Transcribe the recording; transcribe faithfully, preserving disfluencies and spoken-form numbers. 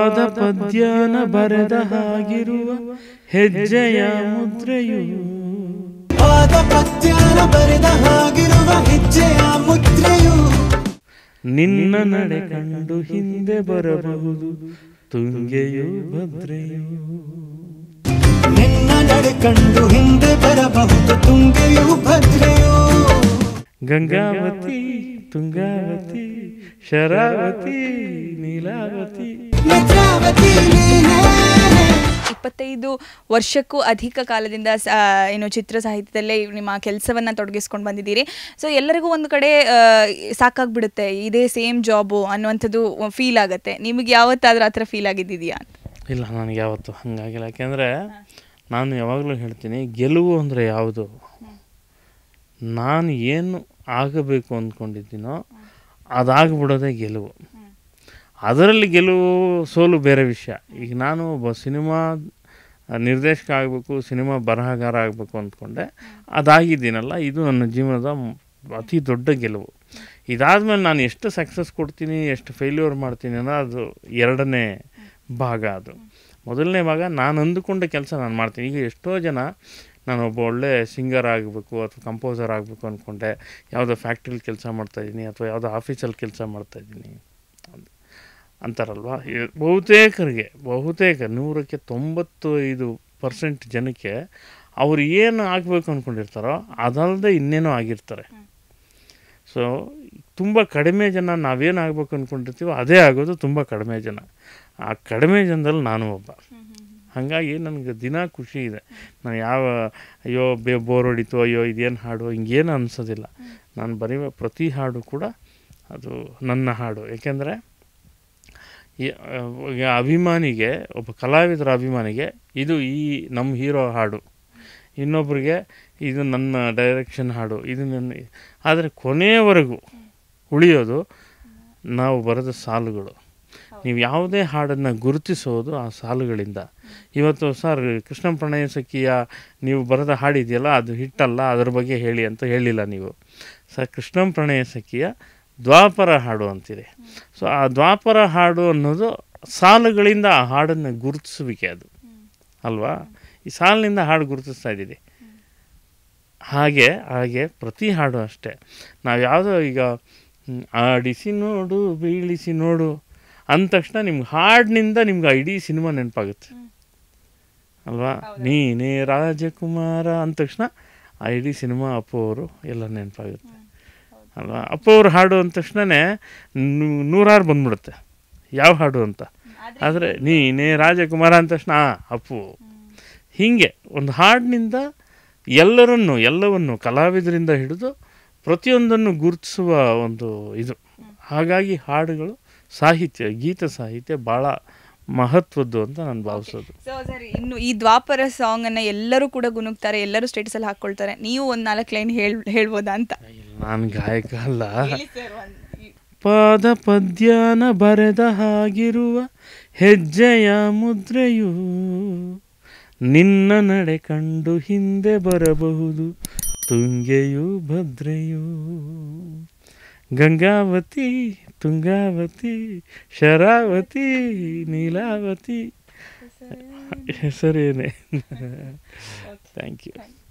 ಪಾದ ಪದ್ಯನ ಬರೆದ ಹಾಗಿರುವ ಹೆಜ್ಜೆಯ ಮುದ್ರೆಯು ಪಾದ ಪದ್ಯನ ಬರೆದ ಹಾಗಿರುವ ಹೆಜ್ಜೆಯ ಮುದ್ರೆಯು ನಿನ್ನ ನಡೆ ಕಂಡು ಹಿಂದೆ ಬರಬಹುದು ತುಂಗೆಯು ಭದ್ರೆಯು ನಿನ್ನ ನಡೆ ಕಂಡು ಹಿಂದೆ ಬರಬಹುದು ತುಂಗೆಯು ಭದ್ರೆಯು ಗಂಗಾವತಿ ತುಂಗಾವತಿ ಶರಾವತಿ ನೀಲಾವತಿ ನೇತ್ರಾವತಿ ನೀನೇ. ಇಪ್ಪತ್ತೈದು ವರ್ಷಕ್ಕೂ ಅಧಿಕ ಕಾಲದಿಂದ ಏನು ಚಿತ್ರ ಸಾಹಿತ್ಯದಲ್ಲೇ ನಿಮ್ಮ ಕೆಲಸವನ್ನು ತೊಡಗಿಸ್ಕೊಂಡು ಬಂದಿದ್ದೀರಿ. ಸೊ ಎಲ್ಲರಿಗೂ ಒಂದು ಕಡೆ ಸಾಕಾಗ್ಬಿಡುತ್ತೆ ಇದೇ ಸೇಮ್ ಜಾಬು ಅನ್ನುವಂಥದ್ದು ಫೀಲ್ ಆಗುತ್ತೆ. ನಿಮಗೆ ಯಾವತ್ತಾದ್ರೂ ಆ ಥರ ಫೀಲ್ ಆಗಿದ್ದಿದೆಯಾ ಅಂತ? ಇಲ್ಲ, ನನಗೆ ಯಾವತ್ತು ಹಾಗಾಗಿಲ್ಲ. ಯಾಕೆಂದರೆ ನಾನು ಯಾವಾಗಲೂ ಹೇಳ್ತೀನಿ, ಗೆಲುವು ಅಂದರೆ ಯಾವುದು, ನಾನು ಏನು ಆಗಬೇಕು ಅಂದ್ಕೊಂಡಿದ್ದೀನೋ ಅದಾಗ್ಬಿಡೋದೇ ಗೆಲುವು. ಅದರಲ್ಲಿ ಗೆಲುವು ಸೋಲು ಬೇರೆ ವಿಷಯ. ಈಗ ನಾನು ಒಬ್ಬ ಸಿನಿಮಾ ನಿರ್ದೇಶಕ ಆಗಬೇಕು, ಸಿನಿಮಾ ಬರಹಗಾರ ಆಗಬೇಕು ಅಂದ್ಕೊಂಡೆ, ಅದಾಗಿದ್ದೀನಲ್ಲ, ಇದು ನನ್ನ ಜೀವನದ ಅತಿ ದೊಡ್ಡ ಗೆಲುವು. ಇದಾದಮೇಲೆ ನಾನು ಎಷ್ಟು ಸಕ್ಸಸ್ ಕೊಡ್ತೀನಿ, ಎಷ್ಟು ಫೇಲ್ಯೂರ್ ಮಾಡ್ತೀನಿ ಅನ್ನೋ ಅದು ಎರಡನೇ ಭಾಗ. ಅದು ಮೊದಲನೇ ಭಾಗ ನಾನು ಅಂದುಕೊಂಡ ಕೆಲಸ ನಾನು ಮಾಡ್ತೀನಿ. ಈಗ ಎಷ್ಟೋ ಜನ ನಾನು ಒಬ್ಬ ಒಳ್ಳೆ ಸಿಂಗರ್ ಆಗಬೇಕು ಅಥವಾ ಕಂಪೋಸರ್ ಆಗಬೇಕು ಅಂದ್ಕೊಂಡೆ, ಯಾವುದೋ ಫ್ಯಾಕ್ಟ್ರಿಲಿ ಕೆಲಸ ಮಾಡ್ತಾಯಿದ್ದೀನಿ ಅಥವಾ ಯಾವುದೋ ಆಫೀಸಲ್ಲಿ ಕೆಲಸ ಮಾಡ್ತಾಯಿದ್ದೀನಿ ಅಂತಾರಲ್ವ. ಬಹುತೇಕರಿಗೆ ಬಹುತೇಕ ನೂರಕ್ಕೆ ತೊಂಬತ್ತು ಐದು ಪರ್ಸೆಂಟ್ ಜನಕ್ಕೆ ಅವ್ರು ಏನು ಆಗಬೇಕು ಅಂದ್ಕೊಂಡಿರ್ತಾರೋ ಅದಲ್ಲದೆ ಇನ್ನೇನೋ ಆಗಿರ್ತಾರೆ. ಸೊ ತುಂಬ ಕಡಿಮೆ ಜನ ನಾವೇನು ಆಗಬೇಕು ಅಂದ್ಕೊಂಡಿರ್ತೀವೋ ಅದೇ ಆಗೋದು ತುಂಬ ಕಡಿಮೆ ಜನ. ಆ ಕಡಿಮೆ ಜನದಲ್ಲಿ ನಾನು ಒಬ್ಬ. ಹಾಗಾಗಿ ನನಗೆ ದಿನ ಖುಷಿ ಇದೆ. ನಾನು ಯಾವ ಅಯ್ಯೋ ಬೇ ಬೋರ್ ಹೊಡಿತು, ಅಯ್ಯೋ ಇದೇನು ಹಾಡು, ಹಿಂಗೇನು ಅನಿಸೋದಿಲ್ಲ. ನಾನು ಬರೆಯುವ ಪ್ರತಿ ಹಾಡು ಕೂಡ ಅದು ನನ್ನ ಹಾಡು. ಏಕೆಂದರೆ ಅಭಿಮಾನಿಗೆ, ಒಬ್ಬ ಕಲಾವಿದರ ಅಭಿಮಾನಿಗೆ ಇದು ಈ ನಮ್ಮ ಹೀರೋ ಹಾಡು, ಇನ್ನೊಬ್ಬರಿಗೆ ಇದು ನನ್ನ ಡೈರೆಕ್ಷನ್ ಹಾಡು, ಇದು ನನ್ನ. ಆದರೆ ಕೊನೆಯವರೆಗೂ ಉಳಿಯೋದು ನಾವು ಬರೆದ ಸಾಲುಗಳು. ನೀವು ಯಾವುದೇ ಹಾಡನ್ನು ಗುರುತಿಸೋದು ಆ ಸಾಲುಗಳಿಂದ. ಇವತ್ತು ಸರ್ ಕೃಷ್ಣ ಪ್ರಣಯ ಸಖಿಯ ನೀವು ಬರೆದ ಹಾಡಿದೆಯಲ್ಲ ಅದು ಹಿಟ್ಟಲ್ಲ, ಅದ್ರ ಬಗ್ಗೆ ಹೇಳಿ ಅಂತ ಹೇಳಿಲ್ಲ ನೀವು. ಸರ್ ಕೃಷ್ಣ ಪ್ರಣಯ ಸಖಿಯ ದ್ವಾಪರ ಹಾಡು ಅಂತೀರಿ. ಸೊ ಆ ದ್ವಾಪರ ಹಾಡು ಅನ್ನೋದು ಸಾಲುಗಳಿಂದ ಆ ಹಾಡನ್ನು ಗುರುತಿಸುವಿಕೆ ಅದು ಅಲ್ವಾ. ಈ ಸಾಲಿನಿಂದ ಹಾಡು ಗುರುತಿಸ್ತಾ ಇದ್ದೀವಿ. ಹಾಗೆ ಹಾಗೆ ಪ್ರತಿ ಹಾಡು ಅಷ್ಟೇ. ನಾವು ಯಾವುದೋ ಈಗ ಆಡಿಸಿ ನೋಡು ಬೀಳಿಸಿ ನೋಡು ಅಂದ ತಕ್ಷಣ ನಿಮ್ಗೆ ಹಾಡಿನಿಂದ ನಿಮ್ಗೆ ಇಡೀ ಸಿನಿಮಾ ನೆನಪಾಗುತ್ತೆ ಅಲ್ವಾ. ನೀನೇ ರಾಜಕುಮಾರ ಅಂದ ತಕ್ಷಣ ಆ ಇಡೀ ಸಿನಿಮಾ ಅಪ್ಪು ಅವರು ಎಲ್ಲ ನೆನಪಾಗುತ್ತೆ ಅಲ್ವಾ. ಅಪ್ಪು ಅವರು ಹಾಡು ಅಂದ ತಕ್ಷಣವೇ ನೂರಾರು ಬಂದ್ಬಿಡುತ್ತೆ ಯಾವ ಹಾಡು ಅಂತ. ಆದರೆ ನೀನೇ ರಾಜಕುಮಾರ ಅಂದ ತಕ್ಷಣ ಅಪ್ಪು. ಹೀಗೆ ಒಂದು ಹಾಡಿನಿಂದ ಎಲ್ಲರನ್ನು ಎಲ್ಲವನ್ನು ಕಲಾವಿದರಿಂದ ಹಿಡಿದು ಪ್ರತಿಯೊಂದನ್ನು ಗುರುತಿಸುವ ಒಂದು ಇದು. ಹಾಗಾಗಿ ಹಾಡುಗಳು ಸಾಹಿತ್ಯ, ಗೀತ ಸಾಹಿತ್ಯ ಭಾಳ ಮಹತ್ವದ್ದು ಅಂತ ನಾನು ಭಾವಿಸೋದು. ಸೊ ಸರಿ, ಇನ್ನು ಈ ದ್ವಾಪರ ಸಾಂಗನ್ನು ಎಲ್ಲರೂ ಕೂಡ ಗುನುಗ್ತಾರೆ, ಎಲ್ಲರೂ ಸ್ಟೇಟಸಲ್ಲಿ ಹಾಕ್ಕೊಳ್ತಾರೆ. ನೀವು ಒಂದು ನಾಲ್ಕು ಲೈನ್ ಹೇಳ್ ಹೇಳ್ಬೋದಾ ಅಂತ? ನಾನು ಗಾಯಕ ಅಲ್ಲ. ಪಾದ ಪದ್ಯನ ಬರೆದ ಹಾಗಿರುವ ಹೆಜ್ಜೆಯ ಮುದ್ರೆಯು ನಿನ್ನ ನಡೆ ಕಂಡು ಹಿಂದೆ ಬರಬಹುದು ತುಂಗೆಯು ಭದ್ರೆಯು ಗಂಗಾವತಿ ತುಂಗಾವತಿ ಶರಾವತಿ ನೀಲಾವತಿ ಹೆಸರೇನೆ. Thank you.